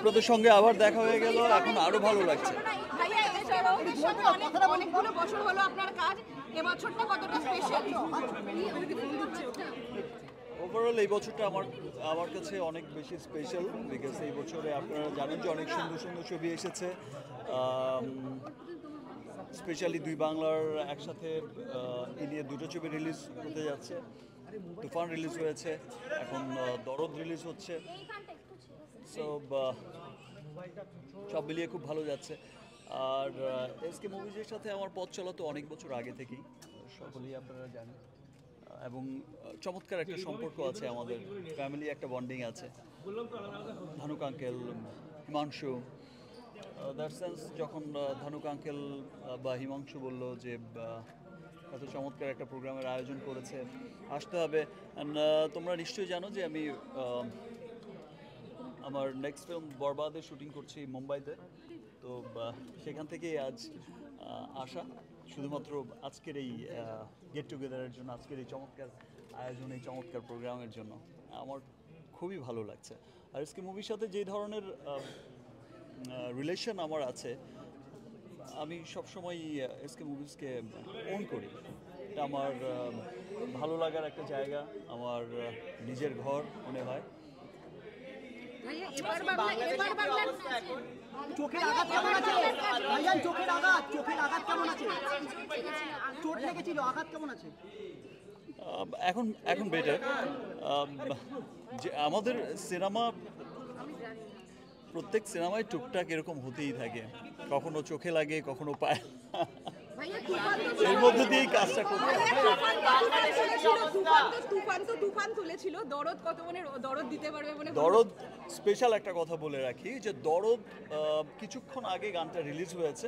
আপনাদের সঙ্গে আবার দেখা হয়ে গেল, এখন আরো ভালো লাগছে। অনেকগুলো বছর হলো আপনার কাজ, এবছরটা কতটা স্পেশাল? ওভারঅল এই বছরটা আমার কাছে অনেক বেশি স্পেশাল, বিকজ এই বছরে আপনারা জানেন যে অনেক সুন্দর সুন্দর ছবি এসেছে। স্পেশালি দুই বাংলার একসাথে এই নিয়ে দুটো ছবি রিলিজ হতে যাচ্ছে। তুফান রিলিজ হয়েছে, এখন দরদ রিলিজ হচ্ছে। সো সব মিলিয়ে খুব ভালো যাচ্ছে। আর এসকে মুভিজের সাথে আমার পথ চলা তো অনেক বছর আগে থেকেই, সকলেই আপনারা জানেন, এবং চমৎকার একটা সম্পর্ক আছে আমাদের, ফ্যামিলি একটা বন্ডিং আছে। Dhanuk uncle, Himanshu, that sense যখন ধানুক আঙ্কেল বা হিমাংশু বলল যে এত চমৎকার একটা প্রোগ্রামের আয়োজন করেছে, আসতে হবে। অ্যান্ড তোমরা নিশ্চয়ই জানো যে আমি আমার নেক্সট ফিল্ম বরবাদের শুটিং করছি মুম্বাইতে। তো সেখান থেকেই আজ আসা, শুধুমাত্র আজকের এই গেট টুগেদারের জন্য, আজকের এই চমৎকার আয়োজন, এই চমৎকার প্রোগ্রামের জন্য আমার খুবই ভালো লাগছে। আর এসকে মুভির সাথে যে ধরনের রিলেশন আমার আছে, আমি সবসময় এসকে মুভিজকে ওন করি। এটা আমার ভালো লাগার একটা জায়গা, আমার নিজের ঘর মনে হয়। চোখের আঘাত কেমন আছে ভাইজান? চোখের আঘাত কেমন আছে? চোট লেগেছিল, আঘাত কেমন আছে? এখন বেটার। যে আমাদের সিনেমা, প্রত্যেক সিনেমায় টুকটাক এরকম হতেই থাকে, কখনো চোখে লাগে, কখনো পায়। এর মধ্যে দিয়েই কাজটা করতে। তুফান তুলেছিল, দরদ কত মানে দরদ দিতে পারবে মানে? দরদ স্পেশাল একটা কথা বলে রাখি, যে দরদ কিছুক্ষণ আগে গানটা রিলিজ হয়েছে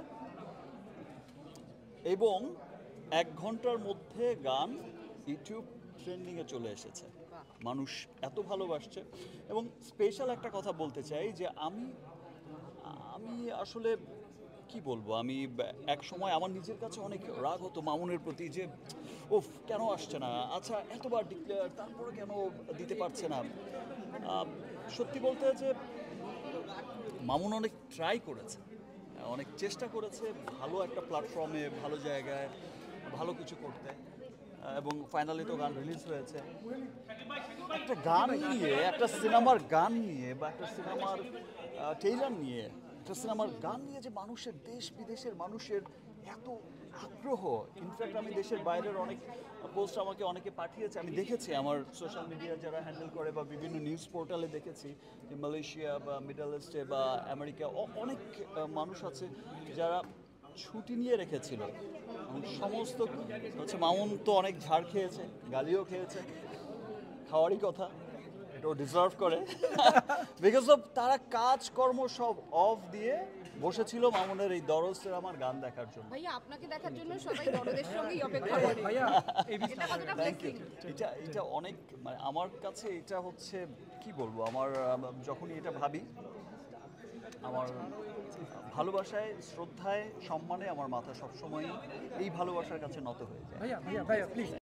এবং 1 ঘন্টার মধ্যে গান ইউটিউব ট্রেন্ডিংয়ে চলে এসেছে। মানুষ এত ভালোবাসছে। এবং স্পেশাল একটা কথা বলতে চাই যে আমি আসলে কি বলবো, আমি এক সময় আমার নিজের কাছে অনেক রাগ হতো মামুনের প্রতি, যে ওফ কেন আসছে না, আচ্ছা এতবার ডিক্লেয়ার তারপরে কেন দিতে পারছে না। সত্যি বলতে যে মামুন অনেক ট্রাই করেছে, অনেক চেষ্টা করেছে ভালো একটা প্ল্যাটফর্মে, ভালো জায়গায় ভালো কিছু করতে, এবং ফাইনালি তো গান রিলিজ হয়েছে। একটা গান নিয়ে, একটা সিনেমার গান নিয়ে, বা একটা সিনেমার ট্রেইলার নিয়ে, একটা সিনেমার গান নিয়ে যে মানুষের, দেশ বিদেশের মানুষের এত আগ্রহ। ইনফ্যাক্ট আমি দেশের বাইরের অনেক পোস্ট আমাকে অনেকে পাঠিয়েছে, আমি দেখেছি আমার সোশ্যাল মিডিয়া যারা হ্যান্ডেল করে বা বিভিন্ন নিউজ পোর্টালে দেখেছি যে মালয়েশিয়া বা মিডল ইস্টে বা আমেরিকা অনেক মানুষ আছে যারা ছুটি নিয়ে রেখেছিল। সমস্ত হচ্ছে মামুন তো অনেক ঝাড় খেয়েছে, গালিও খেয়েছে, খাওয়ারই কথা, এটাও ডিজার্ভ করে। বিকজ অফ তারা কাজকর্ম সব অফ দিয়ে বসেছিল মামুনের এই দরদ সিনেমার গান দেখার জন্য। ভাইয়া আপনাকে দেখার জন্য সবাই দরদের সঙ্গেই অপেক্ষা করে। Thank you. এটা অনেক, মানে আমার কাছে এটা হচ্ছে কি বলবো, আমার যখনই এটা ভাবি, আমার ভালোবাসায়, শ্রদ্ধায়, সম্মানে আমার মাথা সবসময় এই ভালোবাসার কাছে নত হয়ে যায়। ভাইয়া প্লিজ।